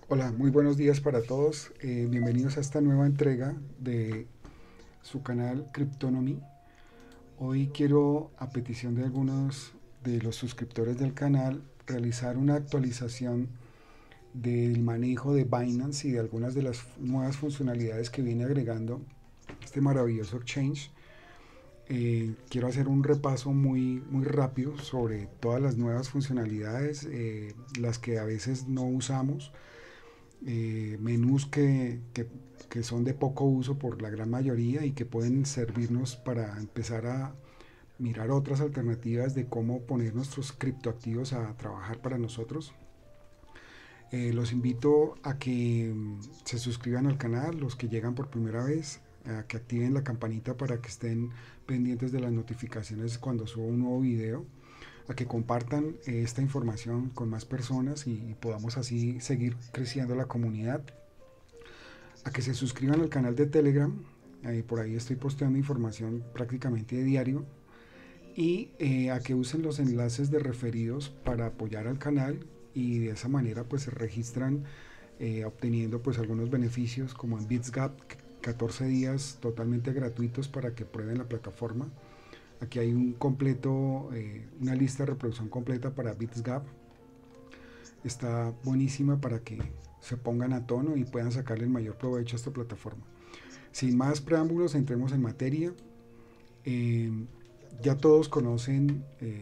Hola, muy buenos días para todos. Bienvenidos a esta nueva entrega de su canal Cryptonomy. Hoy quiero, a petición de algunos de los suscriptores del canal, realizar una actualización del manejo de Binance y de algunas de las nuevas funcionalidades que viene agregando este maravilloso exchange. Quiero hacer un repaso muy rápido sobre todas las nuevas funcionalidades, las que a veces no usamos, menús que son de poco uso por la gran mayoría y que pueden servirnos para empezar a mirar otras alternativas de cómo poner nuestros criptoactivos a trabajar para nosotros. Los invito a que se suscriban al canal, los que llegan por primera vez, a que activen la campanita para que estén pendientes de las notificaciones cuando subo un nuevo video, a que compartan esta información con más personas y podamos así seguir creciendo la comunidad, a que se suscriban al canal de Telegram. Por ahí estoy posteando información prácticamente de diario, y a que usen los enlaces de referidos para apoyar al canal, y de esa manera pues se registran obteniendo pues algunos beneficios como en BitsGap, 14 días totalmente gratuitos para que prueben la plataforma. Aquí hay una lista de reproducción completa para BitsGap. Está buenísima para que se pongan a tono y puedan sacarle el mayor provecho a esta plataforma. Sin más preámbulos, entremos en materia. Eh, ya todos conocen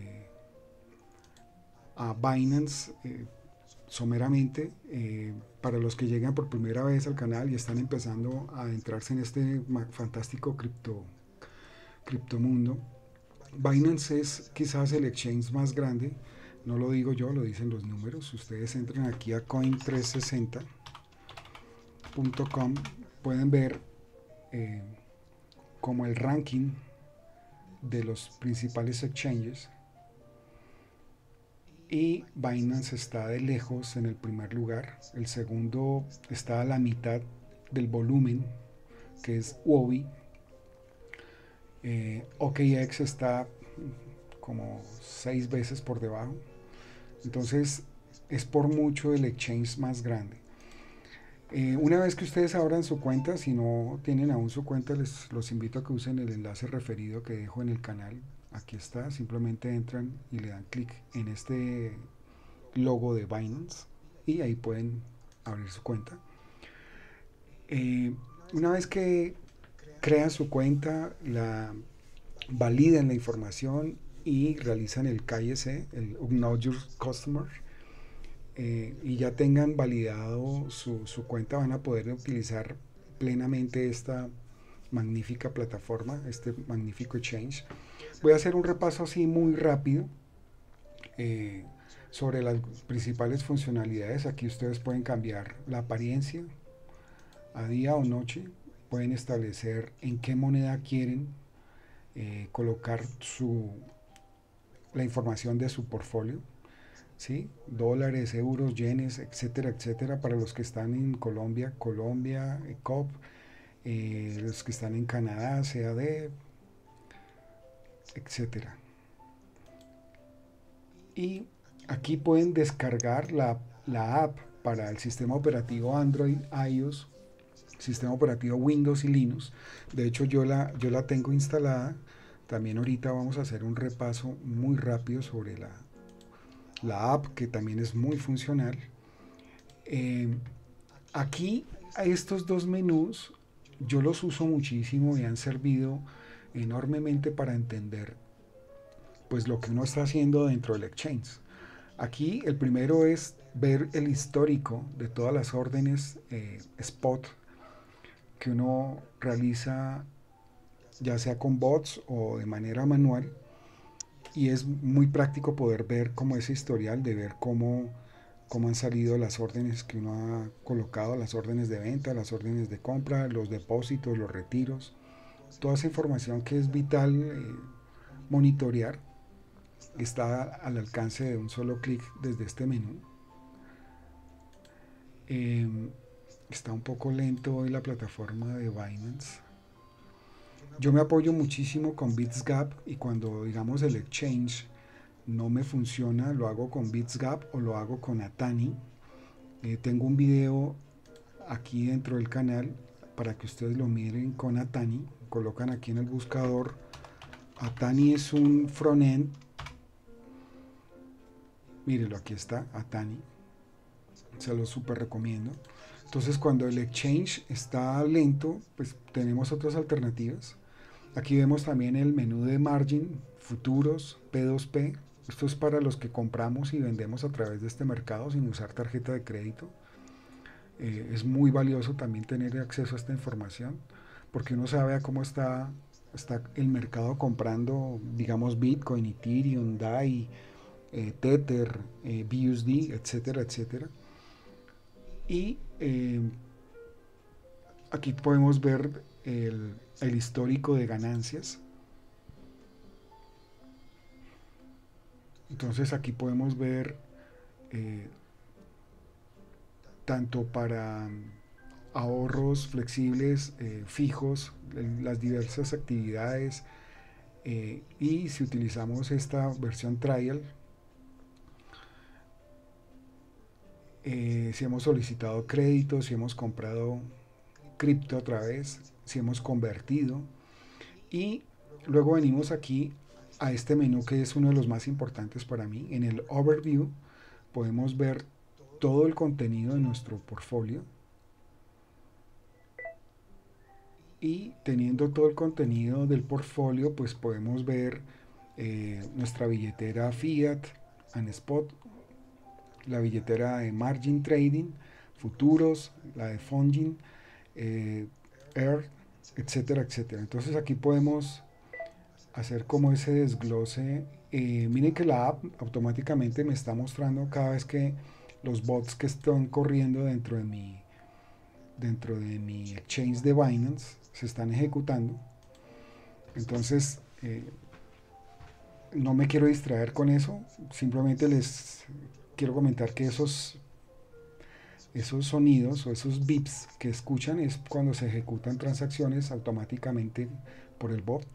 a Binance someramente. Para los que llegan por primera vez al canal y están empezando a adentrarse en este fantástico criptomundo, Binance es quizás el exchange más grande. No lo digo yo, lo dicen los números. Ustedes entran aquí a coin360.com, pueden ver eh, como el ranking de los principales exchanges, y Binance está de lejos en el primer lugar. El segundo está a la mitad del volumen, que es Huobi. OKX está como 6 veces por debajo. Entonces es por mucho el exchange más grande. Una vez que ustedes abran su cuenta, si no tienen aún su cuenta, los invito a que usen el enlace referido que dejo en el canal. Aquí está, simplemente entran y le dan clic en este logo de Binance y ahí pueden abrir su cuenta. Eh, una vez que crean su cuenta, validan la información y realizan el KYC, el Know Your Customer, y ya tengan validado su cuenta, van a poder utilizar plenamente esta magnífica plataforma, este magnífico exchange. Voy a hacer un repaso así muy rápido eh, sobre las principales funcionalidades. Aquí ustedes pueden cambiar la apariencia a día o noche, pueden establecer en qué moneda quieren colocar la información de su portfolio, ¿sí? Dólares, euros, yenes, etcétera, etcétera. Para los que están en Colombia, COP, los que están en Canadá, CAD, etcétera. Y aquí pueden descargar la app para el sistema operativo Android, iOS, sistema operativo Windows y Linux. De hecho, yo la tengo instalada. También ahorita vamos a hacer un repaso muy rápido sobre la app, que también es muy funcional. Eh, Aquí, a estos dos menús, yo los uso muchísimo y han servido enormemente para entender pues lo que uno está haciendo dentro del exchange. Aquí el primero es ver el histórico de todas las órdenes spot que uno realiza, ya sea con bots o de manera manual, y es muy práctico poder ver como ese historial de ver cómo han salido las órdenes que uno ha colocado, las órdenes de venta, las órdenes de compra, los depósitos, los retiros, toda esa información que es vital monitorear, está al alcance de un solo clic desde este menú. Eh, Está un poco lento hoy la plataforma de Binance. Yo me apoyo muchísimo con BitsGap, y cuando digamos el exchange no me funciona, lo hago con BitsGap o lo hago con Atani. Tengo un video aquí dentro del canal para que ustedes lo miren con Atani. Colocan aquí en el buscador. Atani es un frontend. Mírenlo, aquí está Atani. Se lo súper recomiendo. Entonces, cuando el exchange está lento, pues tenemos otras alternativas. Aquí vemos también el menú de margin, futuros, P2P. Esto es para los que compramos y vendemos a través de este mercado sin usar tarjeta de crédito. Es muy valioso también tener acceso a esta información porque uno sabe a cómo está el mercado comprando, digamos, Bitcoin, Ethereum, DAI, Tether, BUSD, etcétera, etcétera. Y aquí podemos ver el histórico de ganancias. Entonces aquí podemos ver tanto para ahorros flexibles, fijos, las diversas actividades, y si utilizamos esta versión trial, si hemos solicitado créditos, si hemos comprado cripto otra vez, si hemos convertido, y luego venimos aquí a este menú que es uno de los más importantes para mí. En el overview podemos ver todo el contenido de nuestro portfolio, y teniendo todo el contenido del portfolio pues podemos ver nuestra billetera Fiat and Spot, la billetera de Margin Trading, futuros, la de Funding, Air, etcétera, etcétera. Entonces aquí podemos hacer como ese desglose. Miren que la app automáticamente me está mostrando cada vez que los bots que están corriendo dentro de mi exchange de Binance se están ejecutando. Entonces no me quiero distraer con eso, simplemente les quiero comentar que esos sonidos o esos beeps que escuchan es cuando se ejecutan transacciones automáticamente por el bot.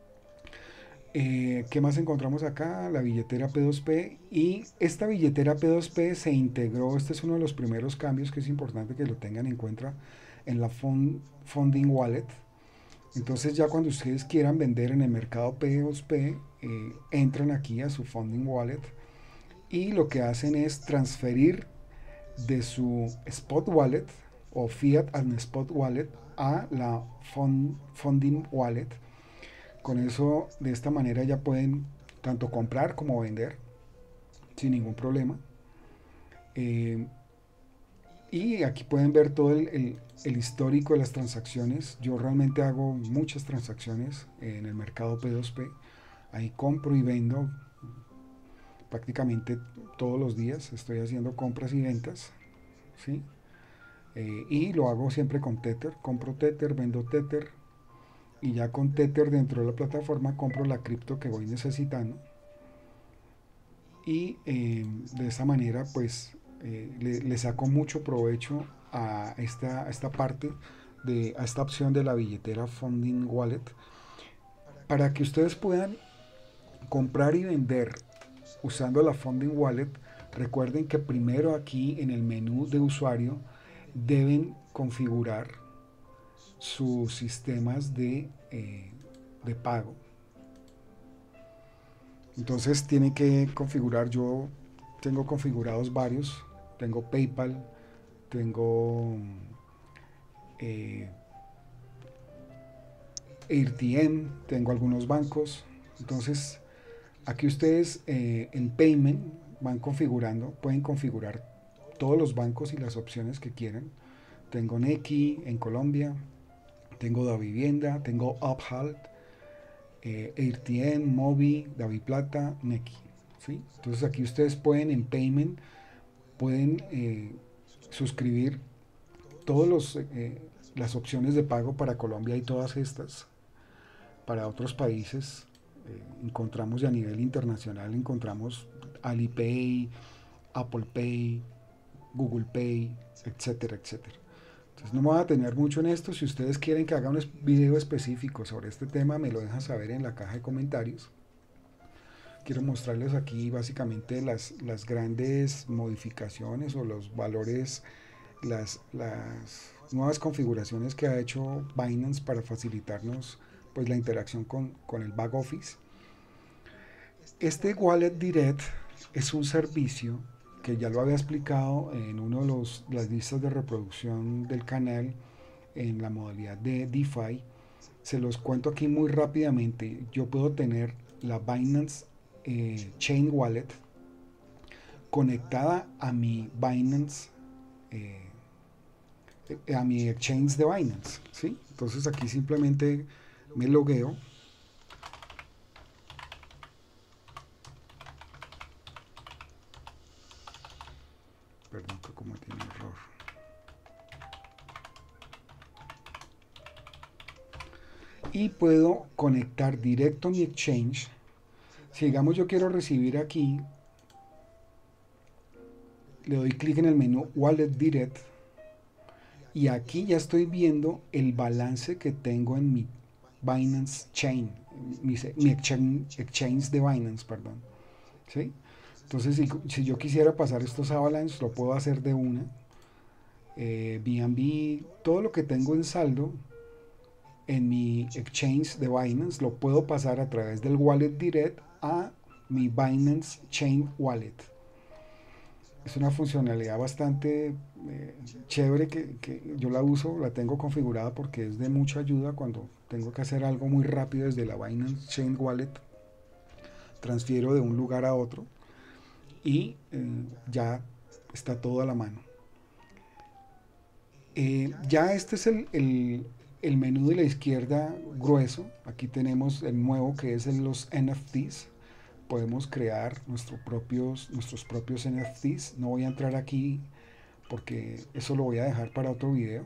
¿Qué más encontramos acá? La billetera P2P, y esta billetera P2P se integró, este es uno de los primeros cambios que es importante que lo tengan en cuenta, en la Funding Wallet. Entonces ya cuando ustedes quieran vender en el mercado P2P, entran aquí a su Funding Wallet y lo que hacen es transferir de su Spot Wallet o Fiat and Spot Wallet a la Funding Wallet. Con eso, de esta manera ya pueden tanto comprar como vender sin ningún problema. Y aquí pueden ver todo el histórico de las transacciones. Yo realmente hago muchas transacciones en el mercado P2P. Ahí compro y vendo prácticamente todos los días. Estoy haciendo compras y ventas, ¿sí? Y lo hago siempre con Tether. Compro Tether, vendo Tether. Y ya con Tether dentro de la plataforma compro la cripto que voy necesitando. Y de esa manera pues le saco mucho provecho a esta parte, a esta opción de la billetera Funding Wallet, para que ustedes puedan comprar y vender usando la Funding Wallet. Recuerden que primero aquí en el menú de usuario deben configurar sus sistemas de pago. Entonces tienen que configurar, yo tengo configurados varios, tengo PayPal, tengo AirTM, tengo algunos bancos. Entonces aquí ustedes en Payment van configurando, pueden configurar todos los bancos y las opciones que quieran. Tengo Nequi en Colombia, tengo Davivienda, tengo Uphold, AirTM, Mobi, DaviPlata, Nequi, ¿sí? Entonces aquí ustedes pueden en Payment, pueden suscribir todas las opciones de pago para Colombia y todas estas. Para otros países encontramos, y a nivel internacional encontramos Alipay, Apple Pay, Google Pay, etcétera, etcétera. Entonces no me voy a detener mucho en esto. Si ustedes quieren que haga un video específico sobre este tema, me lo dejan saber en la caja de comentarios. quiero mostrarles aquí básicamente las grandes modificaciones o los valores, las nuevas configuraciones que ha hecho Binance para facilitarnos pues la interacción con el back office. Este Wallet Direct es un servicio que ya lo había explicado en uno de las listas de reproducción del canal en la modalidad de DeFi. Se los cuento aquí muy rápidamente. Yo puedo tener la Binance Chain Wallet conectada a mi Binance, a mi exchange de Binance, ¿sí? Entonces aquí simplemente me logueo. Perdón que cometí un error. Y puedo conectar directo mi exchange. Si digamos yo quiero recibir aquí, le doy clic en el menú Wallet Direct y aquí ya estoy viendo el balance que tengo en mi Binance Chain, mi exchange de Binance, perdón. ¿Sí? Entonces, si yo quisiera pasar estos Avalanche, lo puedo hacer de una. BNB, todo lo que tengo en saldo en mi exchange de Binance, lo puedo pasar a través del Wallet Direct a mi Binance Chain Wallet. Es una funcionalidad bastante chévere que yo la uso, la tengo configurada porque es de mucha ayuda cuando tengo que hacer algo muy rápido desde la Binance Chain Wallet. Transfiero de un lugar a otro y ya está todo a la mano. Ya este es el menú de la izquierda grueso. Aquí tenemos el nuevo que es los NFTs. Podemos crear nuestros propios NFTs. No voy a entrar aquí porque eso lo voy a dejar para otro video.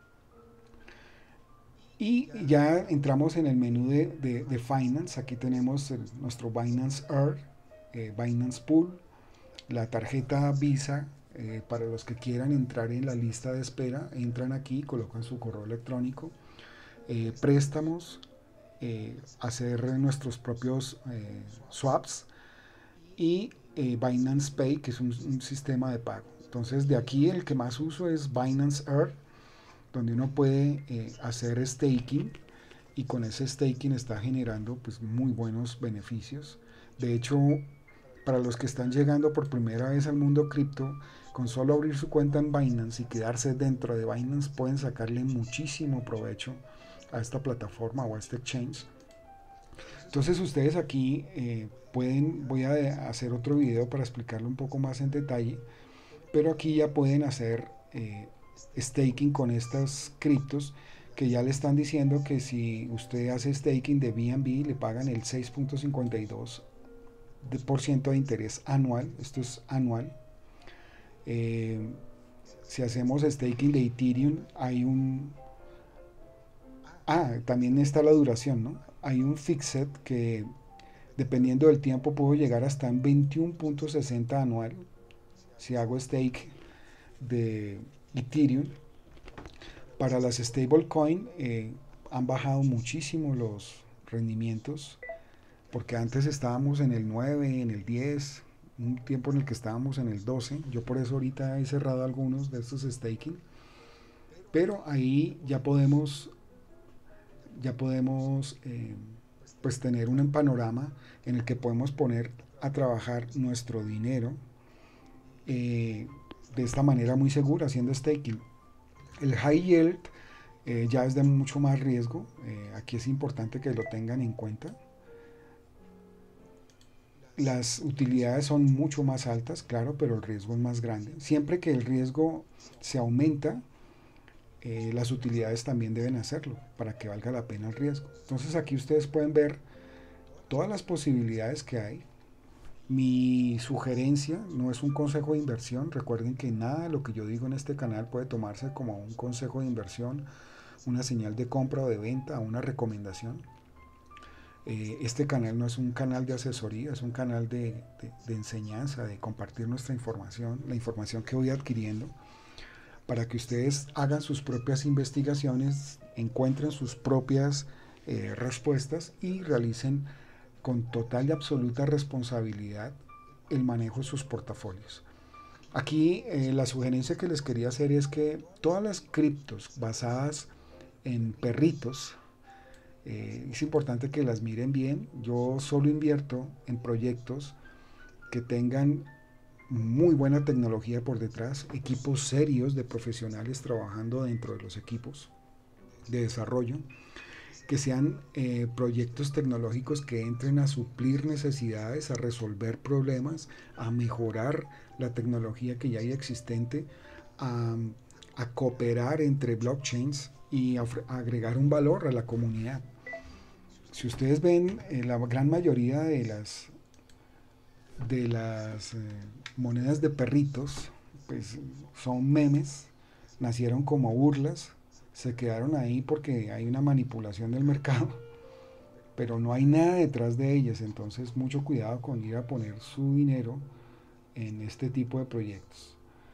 Y ya entramos en el menú de Finance. Aquí tenemos nuestro Binance Earth, Binance Pool, la tarjeta Visa. Para los que quieran entrar en la lista de espera, entran aquí, colocan su correo electrónico, préstamos, hacer nuestros propios swaps y Binance Pay, que es un sistema de pago. Entonces de aquí el que más uso es Binance Earth, donde uno puede hacer staking y con ese staking está generando pues muy buenos beneficios. De hecho, para los que están llegando por primera vez al mundo cripto, con solo abrir su cuenta en Binance y quedarse dentro de Binance pueden sacarle muchísimo provecho a esta plataforma o a este exchange. Entonces ustedes aquí voy a hacer otro video para explicarlo un poco más en detalle, pero aquí ya pueden hacer staking con estas criptos que ya le están diciendo que si usted hace staking de BNB le pagan el 6.52% de interés anual. Esto es anual. Si hacemos staking de Ethereum hay también está la duración, ¿no? Hay un fixed que dependiendo del tiempo puedo llegar hasta en 21.60 anual si hago stake de Ethereum. Para las stablecoin han bajado muchísimo los rendimientos porque antes estábamos en el 9, en el 10, un tiempo en el que estábamos en el 12. Yo por eso ahorita he cerrado algunos de estos staking, pero ahí ya podemos pues tener un panorama en el que podemos poner a trabajar nuestro dinero de esta manera muy segura haciendo staking. El high yield ya es de mucho más riesgo. Aquí es importante que lo tengan en cuenta. Las utilidades son mucho más altas, claro, pero el riesgo es más grande. Siempre que el riesgo se aumenta, las utilidades también deben hacerlo para que valga la pena el riesgo. Entonces aquí ustedes pueden ver todas las posibilidades que hay. Mi sugerencia no es un consejo de inversión. Recuerden que nada de lo que yo digo en este canal puede tomarse como un consejo de inversión, una señal de compra o de venta, una recomendación. Este canal no es un canal de asesoría, es un canal de enseñanza, de compartir nuestra información, la información que voy adquiriendo, para que ustedes hagan sus propias investigaciones, encuentren sus propias respuestas y realicen con total y absoluta responsabilidad el manejo de sus portafolios. Aquí la sugerencia que les quería hacer es que todas las criptos basadas en perritos, es importante que las miren bien. Yo solo invierto en proyectos que tengan muy buena tecnología por detrás, equipos serios de profesionales trabajando dentro de los equipos de desarrollo, que sean proyectos tecnológicos que entren a suplir necesidades, a resolver problemas, a mejorar la tecnología que ya hay existente, a, a cooperar entre blockchains y a agregar un valor a la comunidad. Si ustedes ven, la gran mayoría de las monedas de perritos, pues son memes, nacieron como burlas, se quedaron ahí porque hay una manipulación del mercado, pero no hay nada detrás de ellas, entonces mucho cuidado con ir a poner su dinero en este tipo de proyectos.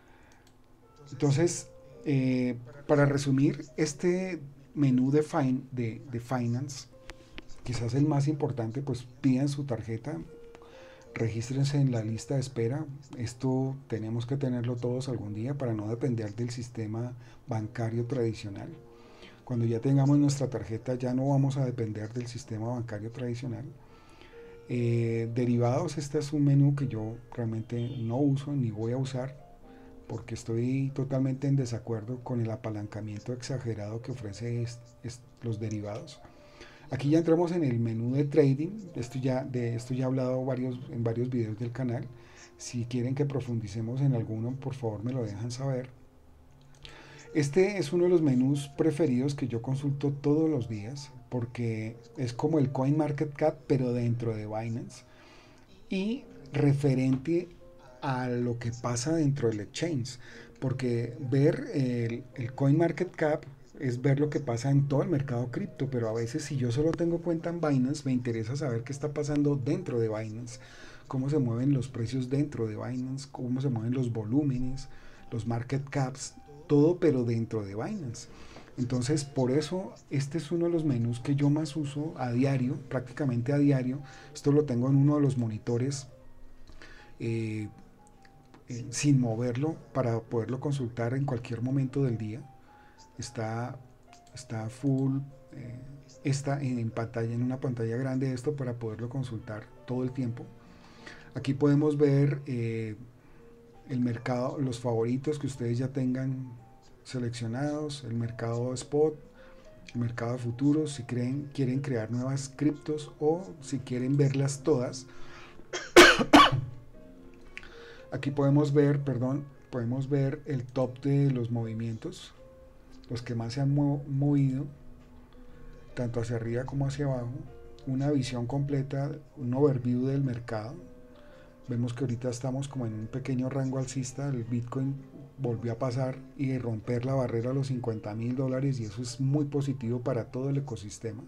Entonces, para resumir, este menú de Finance, quizás el más importante, pues pidan su tarjeta, regístrense en la lista de espera. Esto tenemos que tenerlo todos algún día para no depender del sistema bancario tradicional. Cuando ya tengamos nuestra tarjeta ya no vamos a depender del sistema bancario tradicional. Derivados, este es un menú que yo realmente no uso ni voy a usar porque estoy totalmente en desacuerdo con el apalancamiento exagerado que ofrece los derivados. Aquí ya entramos en el menú de trading. De esto ya he hablado en varios videos del canal. Si quieren que profundicemos en alguno, por favor me lo dejan saber. Este es uno de los menús preferidos que yo consulto todos los días porque es como el CoinMarketCap pero dentro de Binance y referente a lo que pasa dentro del exchange, porque ver el CoinMarketCap es ver lo que pasa en todo el mercado cripto, pero a veces si yo solo tengo cuenta en Binance, me interesa saber qué está pasando dentro de Binance, cómo se mueven los precios dentro de Binance, cómo se mueven los volúmenes, los market caps, todo pero dentro de Binance. Entonces, por eso este es uno de los menús que yo más uso a diario, prácticamente a diario. Esto lo tengo en uno de los monitores eh, sin moverlo para poderlo consultar en cualquier momento del día. Está, está full, está en pantalla, en una pantalla grande esto para poderlo consultar todo el tiempo. Aquí podemos ver el mercado, los favoritos que ustedes ya tengan seleccionados, el mercado spot, el mercado de futuros, si quieren crear nuevas criptos o si quieren verlas todas. Aquí podemos ver el top de los movimientos, los que más se han movido, tanto hacia arriba como hacia abajo, una visión completa, un overview del mercado. Vemos que ahorita estamos como en un pequeño rango alcista, el Bitcoin volvió a pasar y romper la barrera a los $50,000 y eso es muy positivo para todo el ecosistema.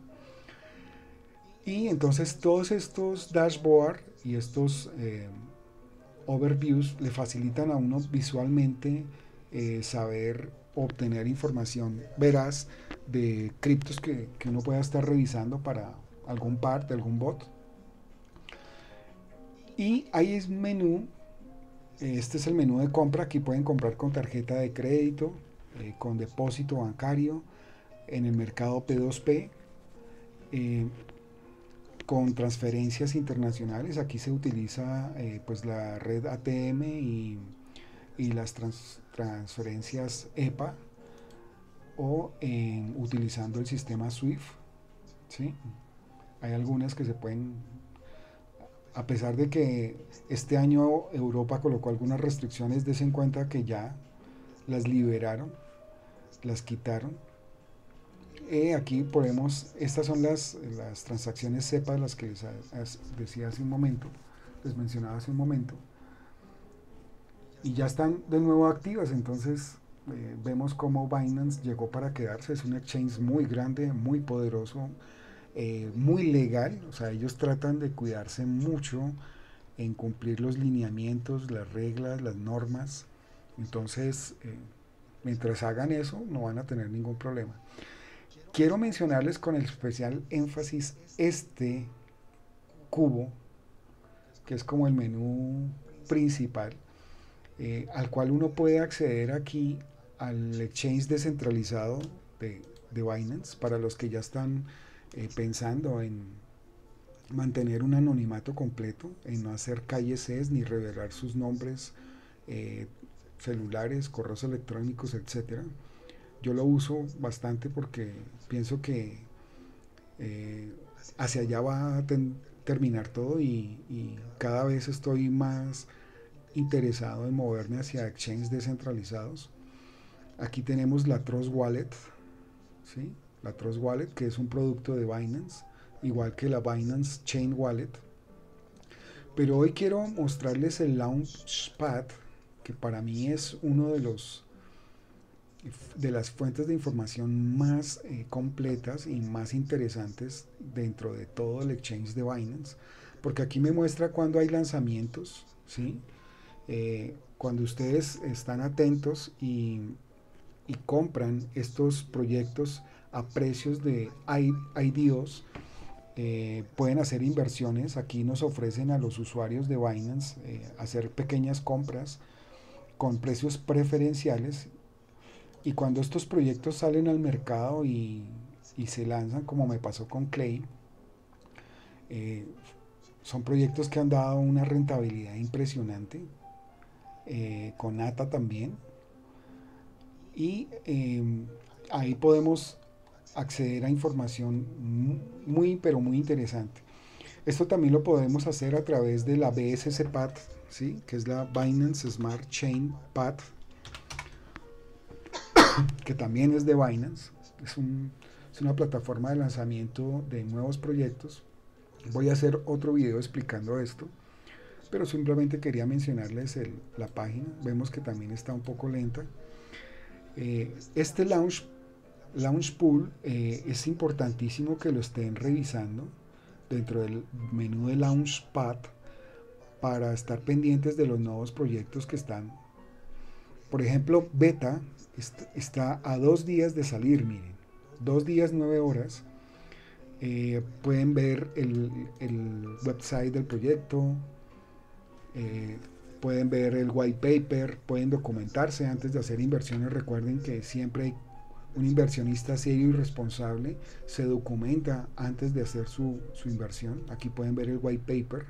Y entonces todos estos dashboard y estos overviews le facilitan a uno visualmente saber obtener información veraz de criptos que uno pueda estar revisando para algún par de algún bot. Y ahí es menú, este es el menú de compra, aquí pueden comprar con tarjeta de crédito, con depósito bancario, en el mercado P2P, eh, con transferencias internacionales, aquí se utiliza pues la red ATM y las transferencias EPA o utilizando el sistema SWIFT, ¿sí? Hay algunas que se pueden, a pesar de que este año Europa colocó algunas restricciones, des en cuenta que ya las liberaron, las quitaron. Aquí podemos, estas son las transacciones SEPA, las que les decía hace un momento, les mencionaba hace un momento, y ya están de nuevo activas. Entonces vemos cómo Binance llegó para quedarse. Es un exchange muy grande, muy poderoso, muy legal. O sea, ellos tratan de cuidarse mucho en cumplir los lineamientos, las reglas, las normas. Entonces, mientras hagan eso, no van a tener ningún problema. Quiero mencionarles con el especial énfasis este cubo, que es como el menú principal, al cual uno puede acceder aquí al exchange descentralizado de Binance, para los que ya están pensando en mantener un anonimato completo, en no hacer KYCs ni revelar sus nombres, eh, celulares, correos electrónicos, etcétera. Yo lo uso bastante porque pienso que eh, hacia allá va a terminar todo, y cada vez estoy más interesado en moverme hacia exchanges descentralizados. Aquí tenemos la Trust Wallet, ¿sí? La Trust Wallet, que es un producto de Binance, igual que la Binance Chain Wallet. Pero hoy quiero mostrarles el Launchpad, que para mí es uno de las fuentes de información más completas y más interesantes dentro de todo el exchange de Binance, porque aquí me muestra cuando hay lanzamientos, ¿sí? Cuando ustedes están atentos y compran estos proyectos a precios de IDOs, pueden hacer inversiones. Aquí nos ofrecen a los usuarios de Binance hacer pequeñas compras con precios preferenciales, y cuando estos proyectos salen al mercado y se lanzan, como me pasó con Clay, eh, son proyectos que han dado una rentabilidad impresionante, con ATA también, y ahí podemos acceder a información muy, pero muy interesante. Esto también lo podemos hacer a través de la BSC Pad, ¿sí? Que es la Binance Smart Chain Pad, que también es de Binance. Es una plataforma de lanzamiento de nuevos proyectos. Voy a hacer otro video explicando esto, pero simplemente quería mencionarles la página. Vemos que también está un poco lenta. Este Launch Pool es importantísimo que lo estén revisando dentro del menú de Launchpad, para estar pendientes de los nuevos proyectos que están. Por ejemplo, Beta está a 2 días de salir, miren, 2 días, 9 horas. Pueden ver el website del proyecto, eh, pueden ver el white paper, pueden documentarse antes de hacer inversiones. Recuerden que siempre hay un inversionista serio y responsable, se documenta antes de hacer su inversión. Aquí pueden ver el white paper.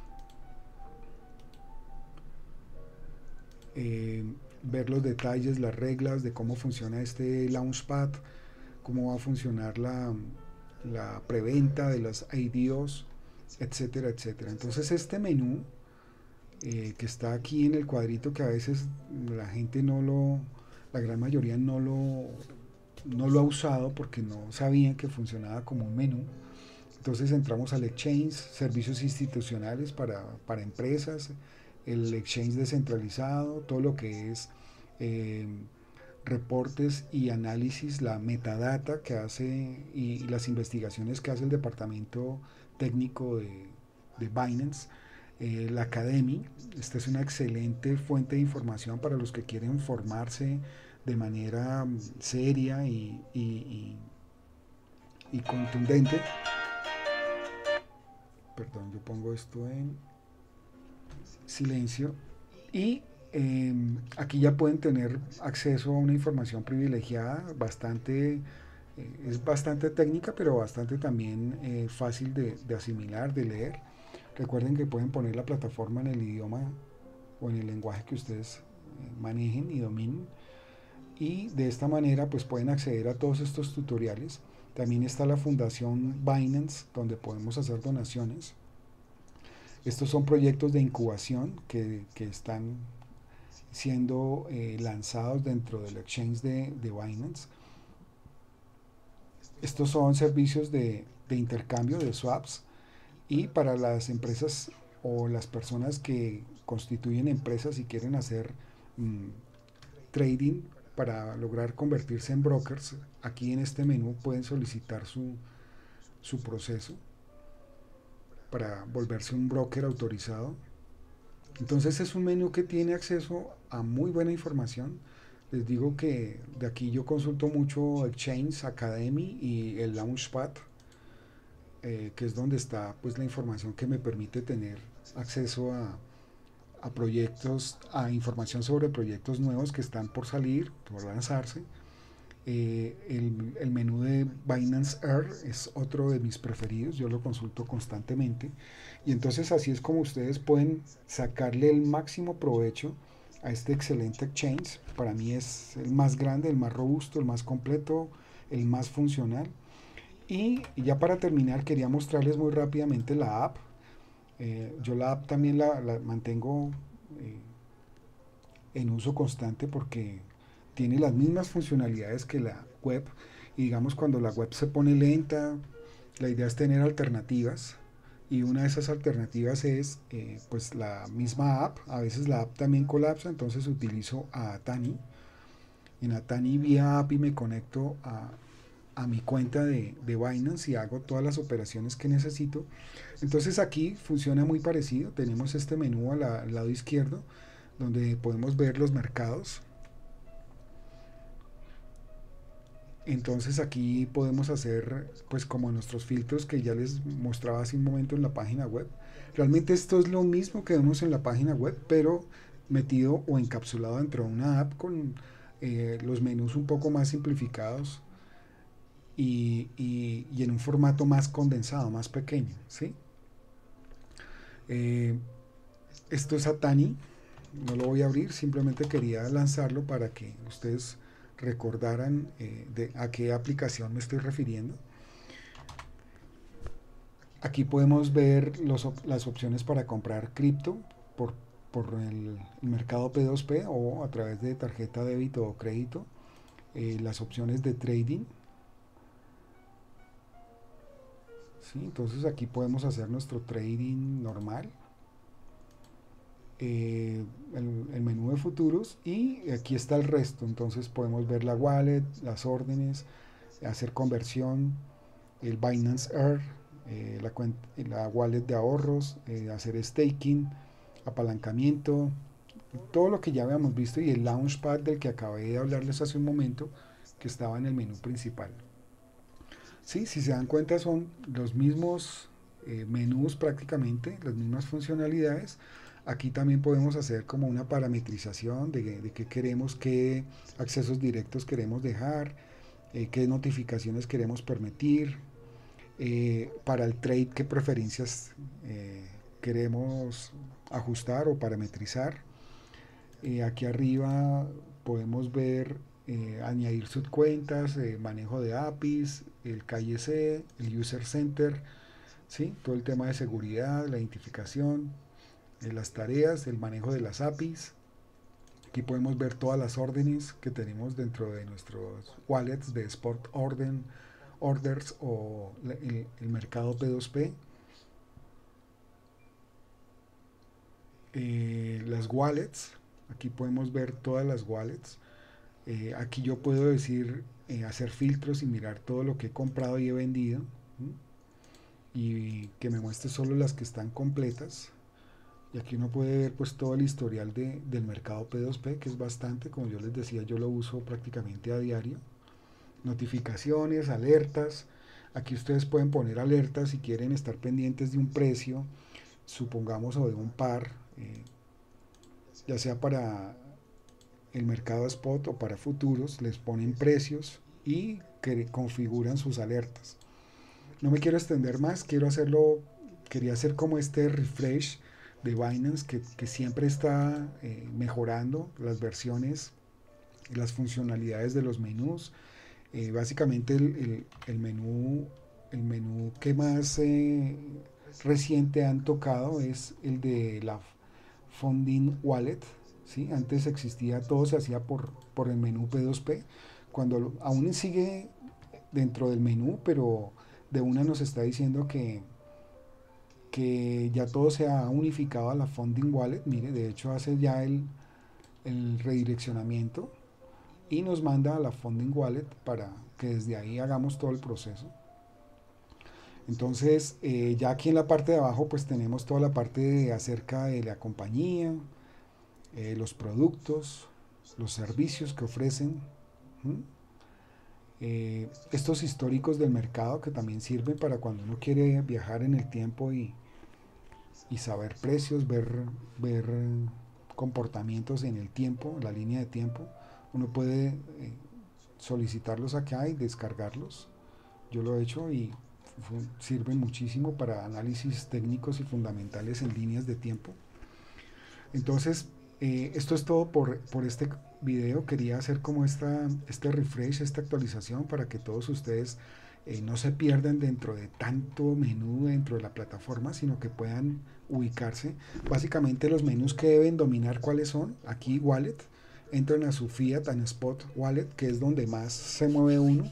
Ver los detalles, las reglas de cómo funciona este Launchpad, cómo va a funcionar la preventa de las IDOs, etcétera, etcétera. Entonces este menú, que está aquí en el cuadrito, que a veces la gente la gran mayoría no lo ha usado porque no sabían que funcionaba como un menú. Entonces entramos al exchange, servicios institucionales para empresas, el exchange descentralizado, todo lo que es reportes y análisis, la metadata que hace y las investigaciones que hace el departamento técnico de Binance. La Academy, esta es una excelente fuente de información para los que quieren formarse de manera seria y contundente. Perdón, yo pongo esto en silencio. Y aquí ya pueden tener acceso a una información privilegiada, es bastante técnica, pero bastante también fácil de asimilar, de leer. Recuerden que pueden poner la plataforma en el idioma o en el lenguaje que ustedes manejen y dominen, y de esta manera pues pueden acceder a todos estos tutoriales. También está la fundación Binance, donde podemos hacer donaciones. Estos son proyectos de incubación que están siendo lanzados dentro del exchange de Binance. Estos son servicios de intercambio de swaps, y para las empresas o las personas que constituyen empresas y quieren hacer trading para lograr convertirse en brokers, aquí en este menú pueden solicitar su proceso para volverse un broker autorizado. Entonces es un menú que tiene acceso a muy buena información. Les digo que de aquí yo consulto mucho Exchange Academy y el Launchpad. que es donde está pues la información que me permite tener acceso a proyectos, a información sobre proyectos nuevos que están por salir, por lanzarse. El menú de Binance Earth es otro de mis preferidos, yo lo consulto constantemente y entonces así es como ustedes pueden sacarle el máximo provecho a este excelente exchange. Para mí es el más grande, el más robusto, el más completo, el más funcional. Y ya para terminar quería mostrarles muy rápidamente la app. Yo la app también la mantengo eh, en uso constante porque tiene las mismas funcionalidades que la web. Y digamos, cuando la web se pone lenta, la idea es tener alternativas. Y una de esas alternativas es pues la misma app. A veces la app también colapsa, entonces utilizo a Atani. En Atani vía API me conecto a mi cuenta de Binance y hago todas las operaciones que necesito. Entonces aquí funciona muy parecido. Tenemos este menú al lado izquierdo donde podemos ver los mercados. Entonces aquí podemos hacer pues como nuestros filtros que ya les mostraba hace un momento en la página web. Realmente esto es lo mismo que vemos en la página web, pero metido o encapsulado dentro de una app con los menús un poco más simplificados y en un formato más condensado, más pequeño, ¿sí? Eh, Esto es Atani, no lo voy a abrir, simplemente quería lanzarlo para que ustedes recordaran a qué aplicación me estoy refiriendo. Aquí podemos ver las opciones para comprar cripto por, por el mercado P2P o a través de tarjeta débito o crédito. Las opciones de trading. ¿Sí? Entonces aquí podemos hacer nuestro trading normal. El menú de futuros y aquí está el resto. Entonces podemos ver la wallet, las órdenes, hacer conversión, el Binance Earth, la wallet de ahorros, hacer staking, apalancamiento, todo lo que ya habíamos visto y el Launchpad del que acabé de hablarles hace un momento que estaba en el menú principal. Sí, si se dan cuenta son los mismos menús prácticamente, las mismas funcionalidades. Aquí también podemos hacer como una parametrización de qué queremos, qué accesos directos queremos dejar, qué notificaciones queremos permitir, para el trade qué preferencias queremos ajustar o parametrizar. Aquí arriba podemos ver añadir subcuentas, manejo de APIs, el KYC, el User Center, ¿sí? Todo el tema de seguridad, la identificación, las tareas, el manejo de las APIs. Aquí podemos ver todas las órdenes que tenemos dentro de nuestros wallets de Spot Orders o el mercado P2P. Las wallets, aquí podemos ver todas las wallets. Aquí yo puedo decir, hacer filtros y mirar todo lo que he comprado y he vendido, ¿sí? Y que me muestre solo las que están completas. Y aquí uno puede ver pues todo el historial del mercado P2P, que es bastante, como yo les decía, yo lo uso prácticamente a diario. Notificaciones, alertas. Aquí ustedes pueden poner alertas si quieren estar pendientes de un precio, supongamos, o de un par, ya sea para el mercado spot o para futuros, les ponen precios y que configuran sus alertas. No me quiero extender más, quería hacer como este refresh de Binance que siempre está mejorando las versiones y las funcionalidades de los menús. Básicamente el menú que más reciente han tocado es el de la Funding Wallet. ¿Sí? Antes existía, todo se hacía por el menú P2P, cuando aún sigue dentro del menú, pero de una nos está diciendo que ya todo se ha unificado a la Funding Wallet. Mire, de hecho hace ya el redireccionamiento y nos manda a la Funding Wallet para que desde ahí hagamos todo el proceso. Entonces, ya aquí en la parte de abajo pues tenemos toda la parte acerca de la compañía, los productos, los servicios que ofrecen, estos históricos del mercado que también sirven para cuando uno quiere viajar en el tiempo y saber precios, ver comportamientos en el tiempo, la línea de tiempo. Uno puede solicitarlos acá y descargarlos. Yo lo he hecho y sirven muchísimo para análisis técnicos y fundamentales en líneas de tiempo. Entonces, esto es todo por este video. Quería hacer como este refresh, esta actualización para que todos ustedes no se pierdan dentro de tanto menú dentro de la plataforma, sino que puedan ubicarse. Básicamente los menús que deben dominar, ¿cuáles son? Aquí Wallet, entran a su Fiat and Spot Wallet, que es donde más se mueve uno.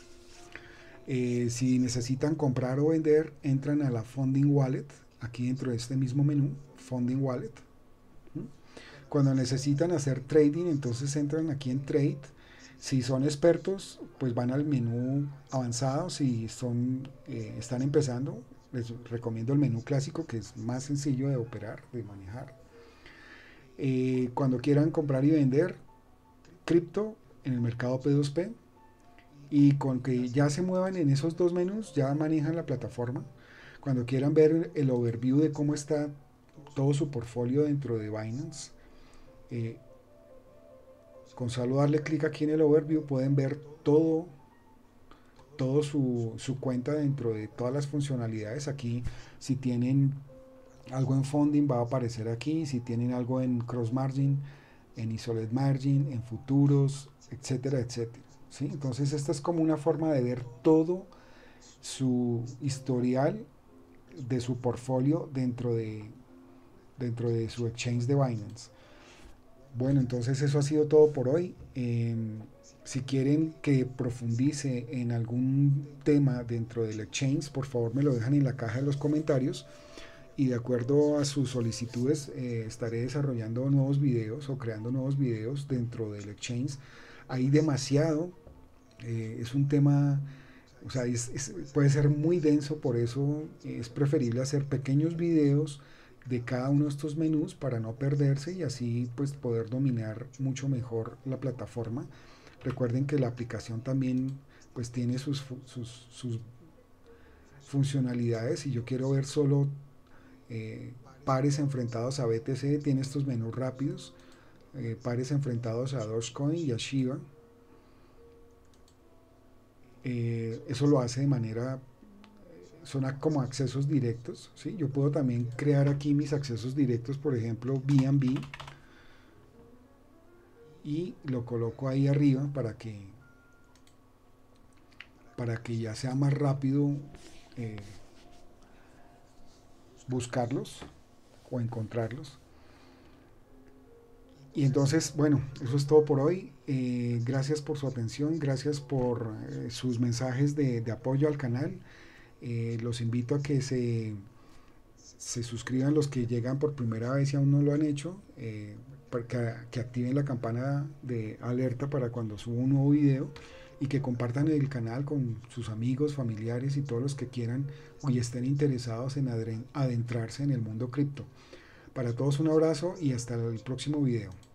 Si necesitan comprar o vender, entran a la Funding Wallet, aquí dentro de este mismo menú, Funding Wallet. Cuando necesitan hacer trading, entonces entran aquí en Trade. Si son expertos, pues van al menú avanzado. Si están empezando, les recomiendo el menú clásico, que es más sencillo de operar, de manejar. Cuando quieran comprar y vender cripto en el mercado P2P, y con que ya se muevan en esos dos menús, ya manejan la plataforma. Cuando quieran ver el overview de cómo está todo su portfolio dentro de Binance, con solo darle clic aquí en el overview pueden ver todo su cuenta dentro de todas las funcionalidades. Aquí, si tienen algo en funding, va a aparecer aquí. Si tienen algo en cross margin, en isolate margin, en futuros, etcétera, etcétera. ¿Sí? Entonces esta es como una forma de ver todo su historial de su portfolio dentro de su exchange de Binance. Bueno, entonces eso ha sido todo por hoy. Si quieren que profundice en algún tema dentro del exchange, por favor me lo dejan en la caja de los comentarios y de acuerdo a sus solicitudes estaré desarrollando nuevos videos o creando nuevos videos dentro del exchange. Hay demasiado, es un tema, o sea, puede ser muy denso, por eso es preferible hacer pequeños videos de cada uno de estos menús para no perderse y así pues poder dominar mucho mejor la plataforma. Recuerden que la aplicación también pues tiene sus funcionalidades. Si yo quiero ver solo pares enfrentados a BTC, tiene estos menús rápidos, pares enfrentados a Dogecoin y a Shiba. Eso lo hace de manera, son como accesos directos, ¿sí? Yo puedo también crear aquí mis accesos directos, por ejemplo BNB, y lo coloco ahí arriba para que ya sea más rápido buscarlos o encontrarlos. Y entonces, bueno, eso es todo por hoy. Gracias por su atención, gracias por sus mensajes de apoyo al canal. Los invito a que se suscriban los que llegan por primera vez y aún no lo han hecho, para que activen la campana de alerta para cuando suba un nuevo video y que compartan el canal con sus amigos, familiares y todos los que quieran y estén interesados en adentrarse en el mundo cripto. Para todos un abrazo y hasta el próximo video.